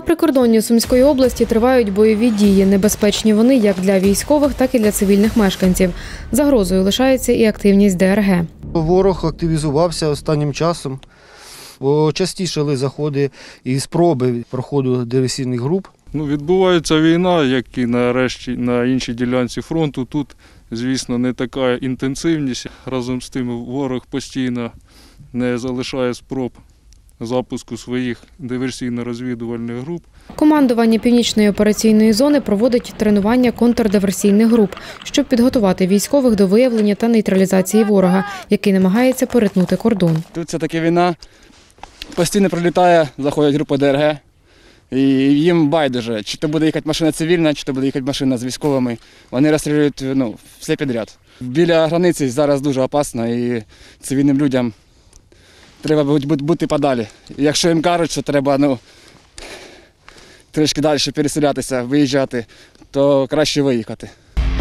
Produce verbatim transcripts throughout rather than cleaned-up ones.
прикордонні Сумської області тривають бойові дії. Небезпечні вони як для військових, так і для цивільних мешканців. Загрозою лишається і активність Де Ер Ге. Ворог активізувався останнім часом, бо частішали заходи і спроби проходу диверсійних груп. Ну, відбувається війна, як і нарешті на іншій ділянці фронту. Тут, звісно, не така інтенсивність. Разом з тим ворог постійно не залишає спроб запуску своїх диверсійно-розвідувальних груп. Командування Північної операційної зони проводить тренування контрдиверсійних груп, щоб підготувати військових до виявлення та нейтралізації ворога, який намагається перетнути кордон. Тут все-таки війна, постійно прилітає, заходять групи Де Ер Ге, і їм байдуже, чи то буде їхати машина цивільна, чи то буде їхати машина з військовими. Вони розстрілюють ну, все підряд. Біля границі зараз дуже опасно і цивільним людям треба бути подалі. Якщо їм кажуть, що треба ну, трішки далі переселятися, виїжджати, то краще виїхати.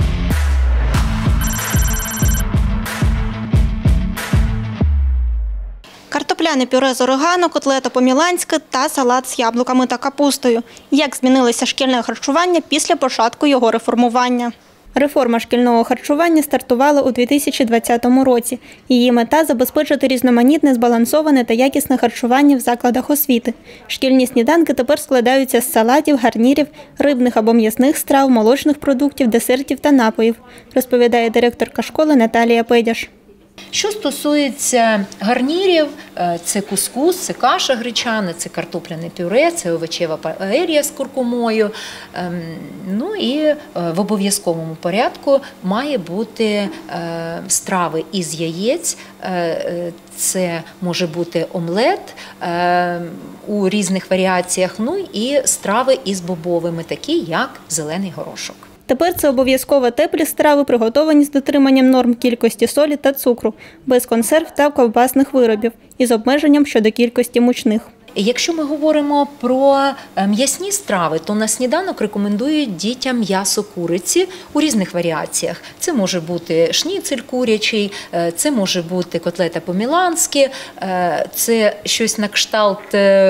Картопляне пюре з орегано, котлета по-міланськи та салат з яблуками та капустою. Як змінилося шкільне харчування після початку його реформування? Реформа шкільного харчування стартувала у дві тисячі двадцятому році. Її мета – забезпечити різноманітне, збалансоване та якісне харчування в закладах освіти. Шкільні сніданки тепер складаються з салатів, гарнірів, рибних або м'ясних страв, молочних продуктів, десертів та напоїв, розповідає директорка школи Наталія Педяш. Що стосується гарнірів, це кускус, це каша гречана, це картопляне пюре, це овочева паелья з куркумою. Ну і в обов'язковому порядку має бути страви із яєць, це може бути омлет у різних варіаціях, ну і страви із бобовими, такі як зелений горошок. Тепер це обов'язково теплі страви, приготовані з дотриманням норм кількості солі та цукру, без консерв та ковбасних виробів і з обмеженням щодо кількості мучних. Якщо ми говоримо про м'ясні страви, то на сніданок рекомендують дітям м'ясо куриці у різних варіаціях. Це може бути шніцель курячий, це може бути котлета по-міланськи, це щось на кшталт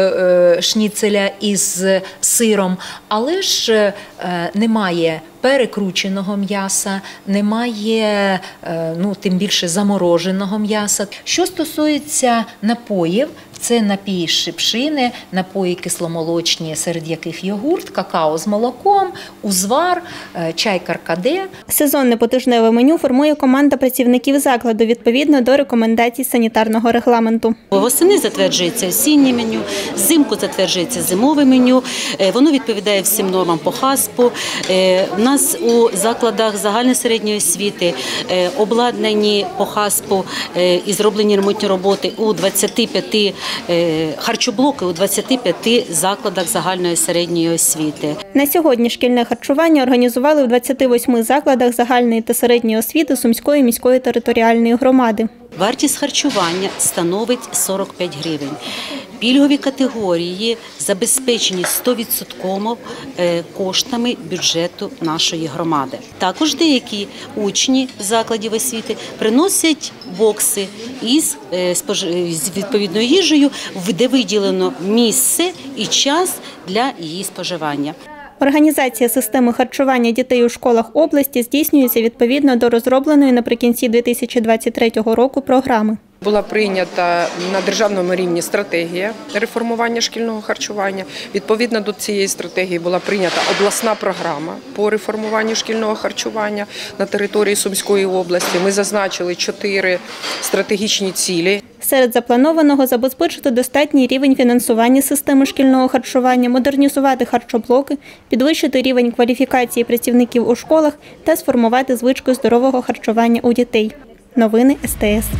шніцеля із сиром, але ж немає перекрученого м'яса, немає, ну, тим більше замороженого м'яса. Що стосується напоїв, це напої з шипшини, напої кисломолочні, серед яких йогурт, какао з молоком, узвар, чай каркаде. Сезонне потижневе меню формує команда працівників закладу відповідно до рекомендацій санітарного регламенту. Восени затверджується осіннє меню, взимку затверджується зимове меню, воно відповідає всім нормам по хаспу. У нас у закладах загальної середньої освіти обладнані по хаспу і зроблені ремонтні роботи у двадцяти п'яти харчоблоки у двадцяти п'яти закладах загальної середньої освіти. На сьогодні шкільне харчування організували в двадцяти восьми закладах загальної та середньої освіти Сумської міської територіальної громади. Вартість харчування становить сорок п'ять гривень. Пільгові категорії забезпечені сто відсотків коштами бюджету нашої громади. Також деякі учні закладів освіти приносять бокси із відповідною їжею, де виділено місце і час для її споживання. Організація системи харчування дітей у школах області здійснюється відповідно до розробленої наприкінці дві тисячі двадцять третього року програми. Була прийнята на державному рівні стратегія реформування шкільного харчування. Відповідно до цієї стратегії була прийнята обласна програма по реформуванню шкільного харчування на території Сумської області. Ми зазначили чотири стратегічні цілі. Серед запланованого – забезпечити достатній рівень фінансування системи шкільного харчування, модернізувати харчоблоки, підвищити рівень кваліфікації працівників у школах та сформувати звичку здорового харчування у дітей. Новини Ес Те Ес.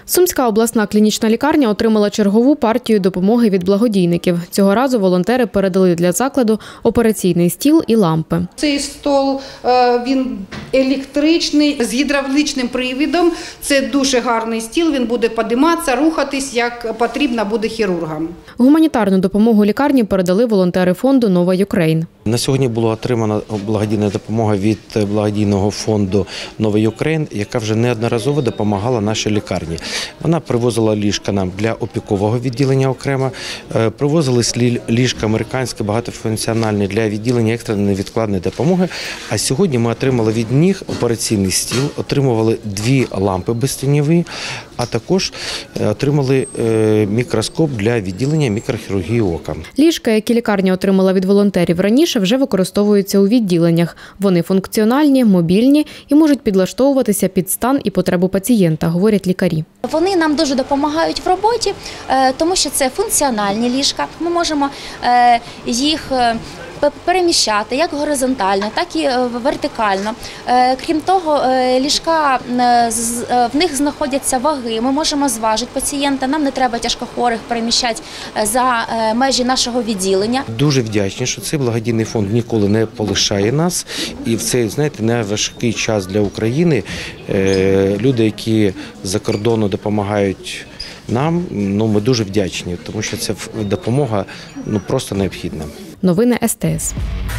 Сумська обласна клінічна лікарня отримала чергову партію допомоги від благодійників. Цього разу волонтери передали для закладу операційний стіл і лампи. Цей стол, він електричний, з гідравлічним привідом. Це дуже гарний стіл, він буде підійматися, рухатись, як потрібно буде хірургам. Гуманітарну допомогу лікарні передали волонтери фонду «Нова Юкрейн». На сьогодні була отримана благодійна допомога від благодійного фонду «Нова Юкрейн», яка вже неодноразово допомагала нашій лікарні. Вона привозила ліжка нам для опікового відділення окремо, привозились ліжка американські багатофункціональні для відділення екстреної невідкладної допомоги. А сьогодні ми отримали від них операційний стіл, отримували дві лампи безтіньові, а також отримали мікроскоп для відділення мікрохірургії ока. Ліжка, які лікарня отримала від волонтерів раніше, вже використовуються у відділеннях. Вони функціональні, мобільні і можуть підлаштовуватися під стан і потребу пацієнта, говорять лікарі. Вони нам дуже допомагають в роботі, тому що це функціональні ліжка. Ми можемо їх переміщати як горизонтально, так і вертикально. Крім того, ліжка, в них знаходяться ваги, ми можемо зважити пацієнта, нам не треба тяжкохворих переміщати за межі нашого відділення. Дуже вдячні, що цей благодійний фонд ніколи не полишає нас. І в цей, знаєте, найважкий час для України люди, які за кордону допомагають нам, ну, ми дуже вдячні, тому що ця допомога ну, просто необхідна. Новини ес те ес.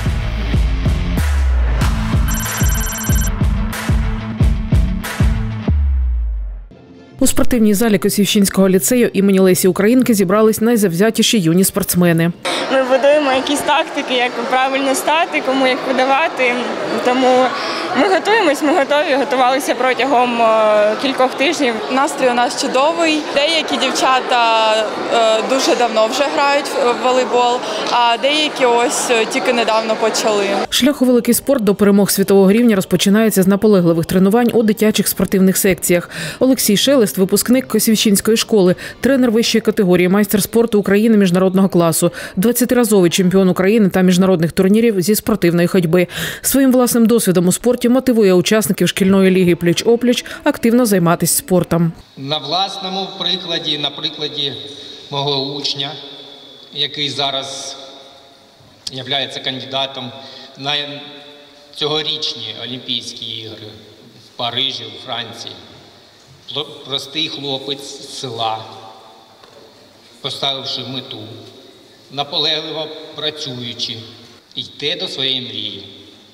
У спортивній залі Косівщинського ліцею імені Лесі Українки зібрались найзавзятіші юні спортсмени. Ми будуємо якісь тактики, як правильно стати, кому як подавати. Тому ми готуємось, ми готові, готувалися протягом кількох тижнів. Настрій у нас чудовий. Деякі дівчата дуже давно вже грають в волейбол, а деякі ось тільки недавно почали. Шлях у великий спорт до перемог світового рівня розпочинається з наполегливих тренувань у дитячих спортивних секціях. Олексій Шелест – випускник Косівщинської школи, тренер вищої категорії, майстер спорту України міжнародного класу, двадцятиразовий чемпіон України та міжнародних турнірів зі спортивної ходьби. Своїм власним досвідом у спорті мотивує учасників шкільної ліги «Пліч-опліч» активно займатися спортом. На власному прикладі, на прикладі мого учня, який зараз є кандидатом на цьогорічні Олімпійські ігри в Парижі, у Франції. Простий хлопець з села, поставивши мету, наполегливо працюючи, йде до своєї мрії.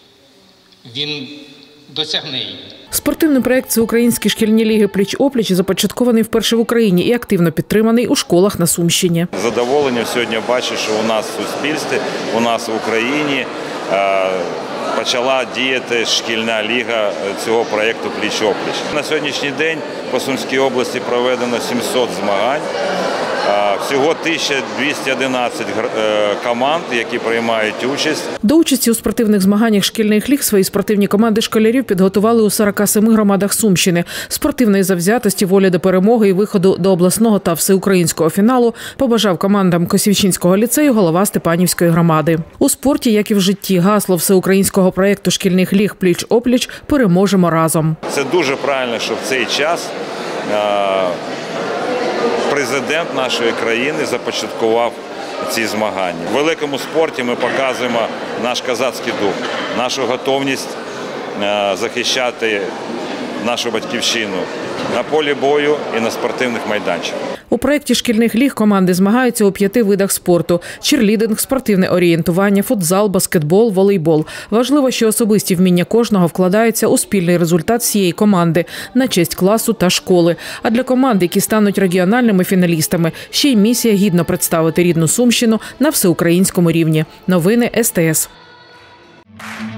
Він досягне її. Спортивний проєкт «Всеукраїнські шкільні ліги «Пліч-опліч» започаткований вперше в Україні і активно підтриманий у школах на Сумщині. Задоволення сьогодні бачу, що у нас в суспільстві, у нас в Україні почала діяти шкільна ліга цього проєкту «Пліч-опліч». На сьогоднішній день по Сумській області проведено сімсот змагань. Всього тисяча двісті одинадцять команд, які приймають участь. До участі у спортивних змаганнях шкільних ліг свої спортивні команди школярів підготували у сорока семи громадах Сумщини. Спортивної завзятості, волі до перемоги і виходу до обласного та всеукраїнського фіналу побажав командам Косівщинського ліцею голова Степанівської громади. У спорті, як і в житті, гасло всеукраїнського проєкту шкільних ліг «Пліч-опліч» «Переможемо разом». Це дуже правильно, що в цей час президент нашої країни започаткував ці змагання. В великому спорті ми показуємо наш козацький дух, нашу готовність захищати нашу батьківщину на полі бою і на спортивних майданчиках. У проєкті шкільних ліг команди змагаються у п'яти видах спорту – черлідинг, спортивне орієнтування, футзал, баскетбол, волейбол. Важливо, що особисті вміння кожного вкладаються у спільний результат всієї команди на честь класу та школи. А для команд, які стануть регіональними фіналістами, ще й місія гідно представити рідну Сумщину на всеукраїнському рівні. Новини ес те ес.